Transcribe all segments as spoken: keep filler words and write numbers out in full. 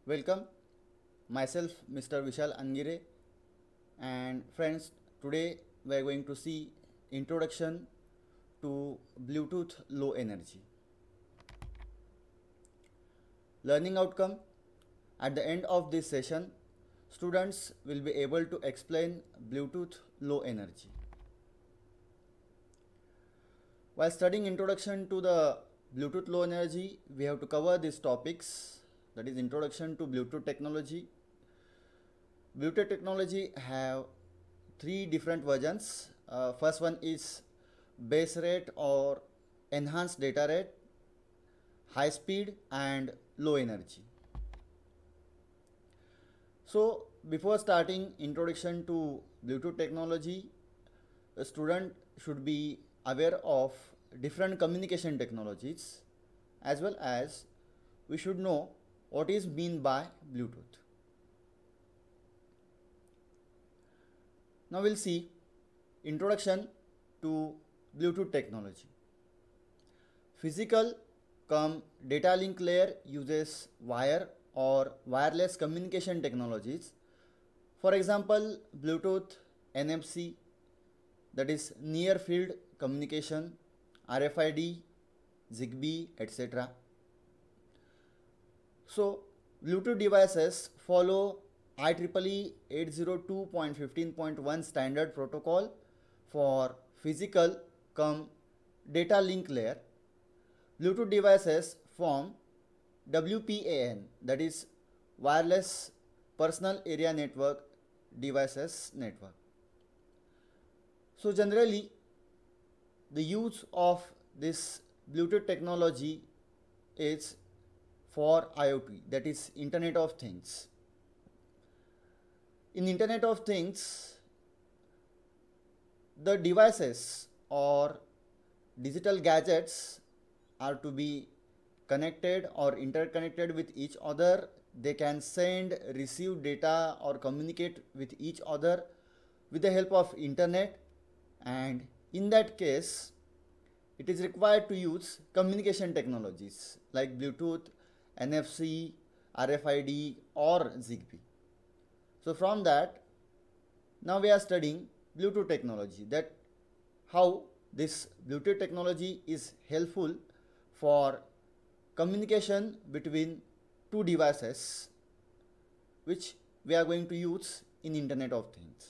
Welcome, myself Mister V.V.Anagire, and friends, today we are going to see introduction to Bluetooth low energy. Learning outcome: at the end of this session, students will be able to explain Bluetooth low energy. While studying introduction to the Bluetooth low energy, we have to cover these topics, that is introduction to Bluetooth technology. Bluetooth technology have three different versions. Uh, first one is base rate or enhanced data rate, high speed and low energy. So before starting introduction to Bluetooth technology, a student should be aware of different communication technologies, as well as we should know what is meant by Bluetooth. Now we'll see introduction to Bluetooth technology. Physical cum data link layer uses wire or wireless communication technologies. For example, Bluetooth, N F C, that is near field communication, R F I D, Zigbee, et cetera. So Bluetooth devices follow I triple E eight zero two dot fifteen dot one standard protocol for physical cum data link layer. Bluetooth devices form W P A N, that is wireless personal area network devices network. So generally the use of this Bluetooth technology is for I O T, that is Internet of Things. In Internet of Things, the devices or digital gadgets are to be connected or interconnected with each other. They can send, receive data or communicate with each other with the help of internet, and in that case it is required to use communication technologies like Bluetooth, N F C, R F I D or Zigbee. So from that, now we are studying Bluetooth technology, that how this Bluetooth technology is helpful for communication between two devices which we are going to use in Internet of Things.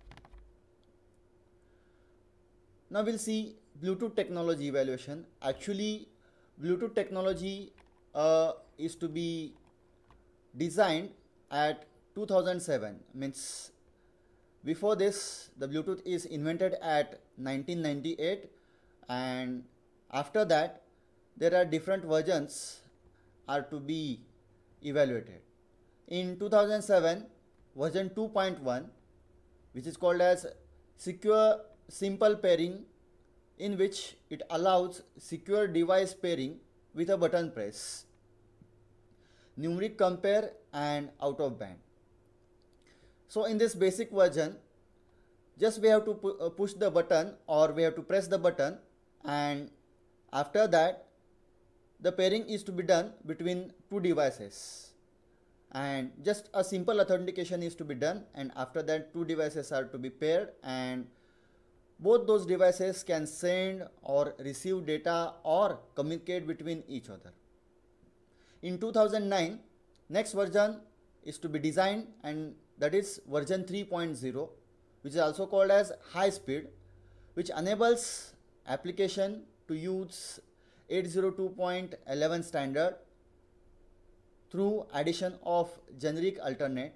Now we'll see Bluetooth technology evaluation. Actually, Bluetooth technology uh, is to be designed at two thousand seven, means before this the Bluetooth is invented at nineteen ninety-eight, and after that there are different versions are to be evaluated. In two thousand seven, version two point one, which is called as secure simple pairing, in which it allows secure device pairing with a button press, numeric compare and out of band. So in this basic version, just we have to pu uh, push the button or we have to press the button, and after that the pairing is to be done between two devices, and just a simple authentication is to be done, and after that two devices are to be paired and both those devices can send or receive data or communicate between each other. In two thousand nine, next version is to be designed, and that is version three point zero, which is also called as high speed, which enables application to use eight zero two dot eleven standard through addition of generic alternate.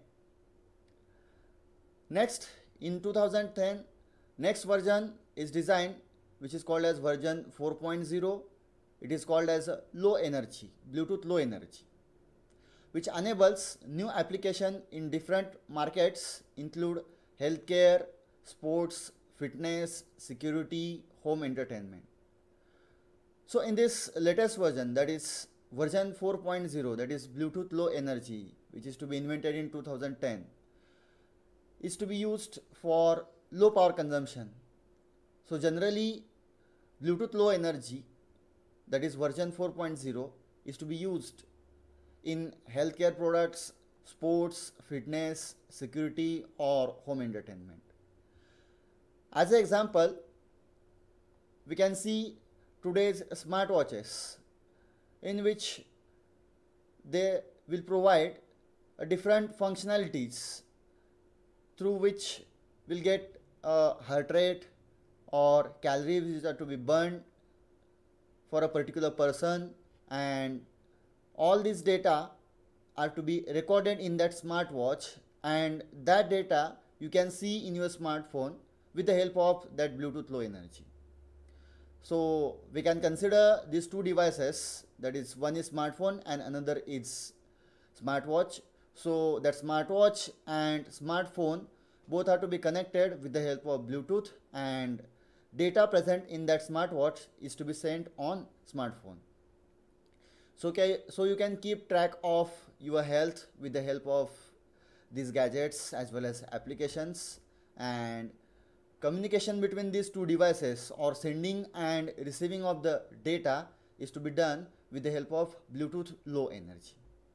Next, in two thousand ten, next version is designed, which is called as version four point zero. It is called as low energy, Bluetooth low energy, which enables new application in different markets, include healthcare, sports, fitness, security, home entertainment. So in this latest version, that is version four point zero, that is Bluetooth low energy, which is to be invented in two thousand ten, is to be used for low power consumption. So generally Bluetooth low energy, that is version four point zero, is to be used in healthcare products, sports, fitness, security, or home entertainment. As an example, we can see today's smartwatches, in which they will provide uh, different functionalities through which we'll get a heart rate or calories which are to be burned for a particular person, and all these data are to be recorded in that smartwatch, and that data you can see in your smartphone with the help of that Bluetooth Low Energy. So we can consider these two devices, that is, one is smartphone and another is smartwatch. So that smartwatch and smartphone both are to be connected with the help of Bluetooth, and data present in that smartwatch is to be sent on smartphone. So, okay, so you can keep track of your health with the help of these gadgets as well as applications, and communication between these two devices or sending and receiving of the data is to be done with the help of Bluetooth Low Energy.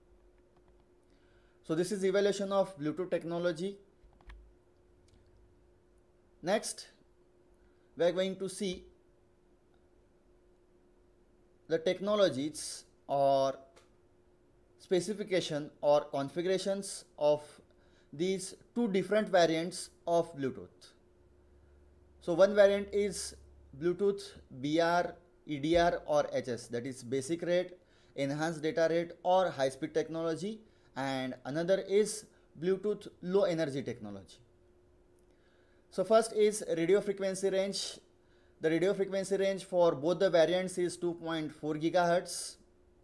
So this is evaluation of Bluetooth technology. Next, we are going to see the technologies or specification or configurations of these two different variants of Bluetooth. So one variant is Bluetooth B R, E D R or H S, that is basic rate, enhanced data rate or high speed technology, and another is Bluetooth Low Energy technology. So first is radio frequency range. The radio frequency range for both the variants is two point four gigahertz.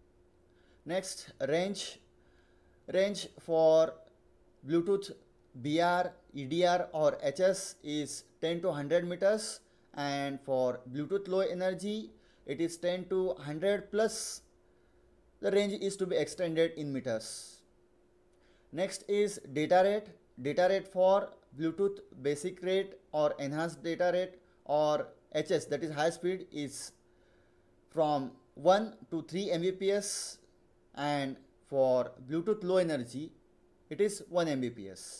Next, range range for Bluetooth B R, E D R or H S is ten to one hundred meters, and for Bluetooth Low Energy it is ten to one hundred, plus the range is to be extended in meters. Next is data rate. Data rate for Bluetooth basic rate or enhanced data rate or H S, that is high speed, is from one to three megabits per second, and for Bluetooth Low Energy it is one megabits per second.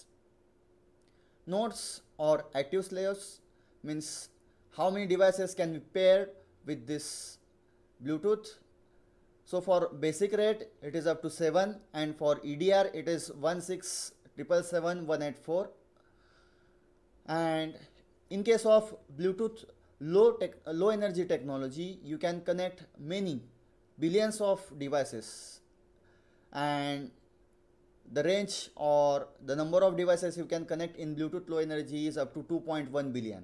Nodes or active slaves means how many devices can be paired with this Bluetooth. So for basic rate it is up to seven, and for E D R it is one six seven seven one eight four, and in case of Bluetooth low tech, low energy technology, you can connect many billions of devices, and the range or the number of devices you can connect in Bluetooth Low Energy is up to two point one billion.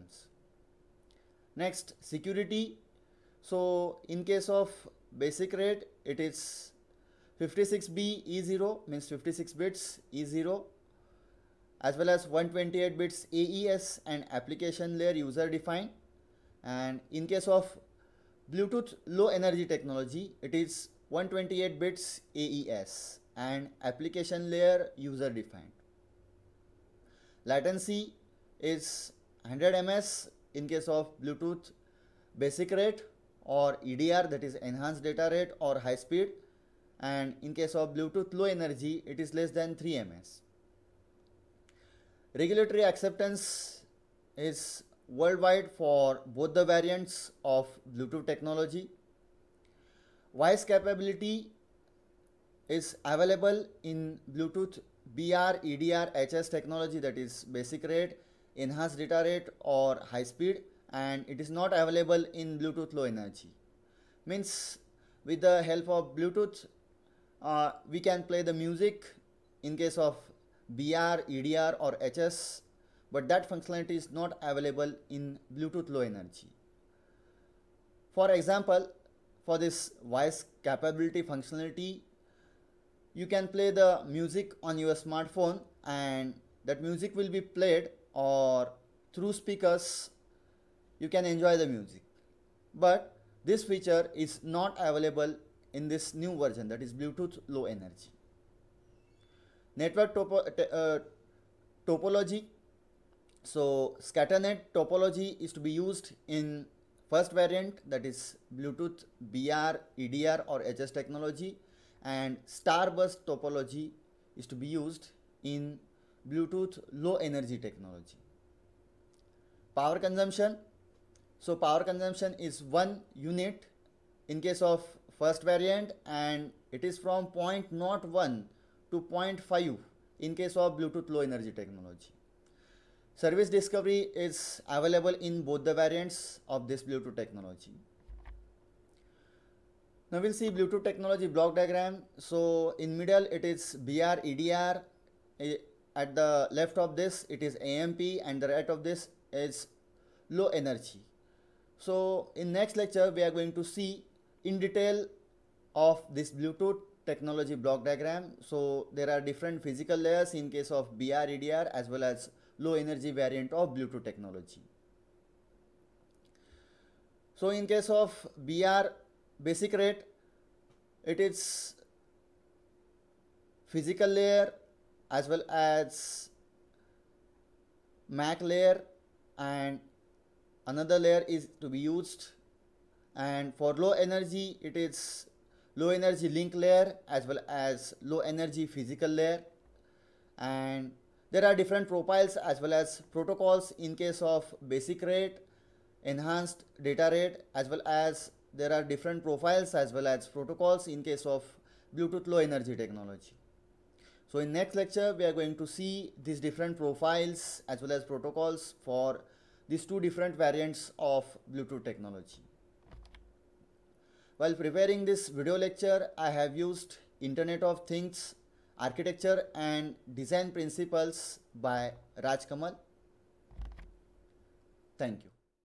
Next, security. So in case of basic rate it is fifty-six B E zero, means fifty-six bits E zero, as well as one twenty-eight bits A E S and application layer user defined. And in case of Bluetooth Low Energy technology it is one twenty-eight bits A E S and application layer user defined. Latency is one hundred milliseconds in case of Bluetooth basic rate or E D R, that is enhanced data rate or high speed, and in case of Bluetooth Low Energy it is less than three milliseconds. Regulatory acceptance is worldwide for both the variants of Bluetooth technology. Voice capability is available in Bluetooth B R, E D R, H S technology, that is basic rate, enhanced data rate or high speed, and it is not available in Bluetooth Low Energy. Means with the help of Bluetooth uh, we can play the music in case of B R, E D R or H S, but that functionality is not available in Bluetooth Low Energy. For example, for this voice capability functionality, you can play the music on your smartphone and that music will be played, or through speakers you can enjoy the music. But this feature is not available in this new version, that is Bluetooth Low Energy. Network topo uh, topology. So scatternet topology is to be used in first variant, that is Bluetooth B R, E D R or H S technology, and Starbus topology is to be used in Bluetooth low energy technology. Power consumption. So power consumption is one unit in case of first variant, and it is from zero point zero one to zero point five in case of Bluetooth low energy technology. Service discovery is available in both the variants of this Bluetooth technology. Now we'll see Bluetooth technology block diagram. So in middle it is B R E D R, at the left of this it is A M P, and the right of this is low energy. So in next lecture we are going to see in detail of this Bluetooth technology block diagram. So there are different physical layers in case of B R E D R as well as low energy variant of Bluetooth technology. So in case of B R basic rate, it is physical layer as well as M A C layer, and another layer is to be used. And for low energy, it is low energy link layer as well as low energy physical layer. And there are different profiles as well as protocols in case of basic rate, enhanced data rate, as well as there are different profiles as well as protocols in case of Bluetooth low energy technology. So in next lecture we are going to see these different profiles as well as protocols for these two different variants of Bluetooth technology. While preparing this video lecture, I have used Internet of Things Architecture and Design Principles by Raj Kamal. Thank you.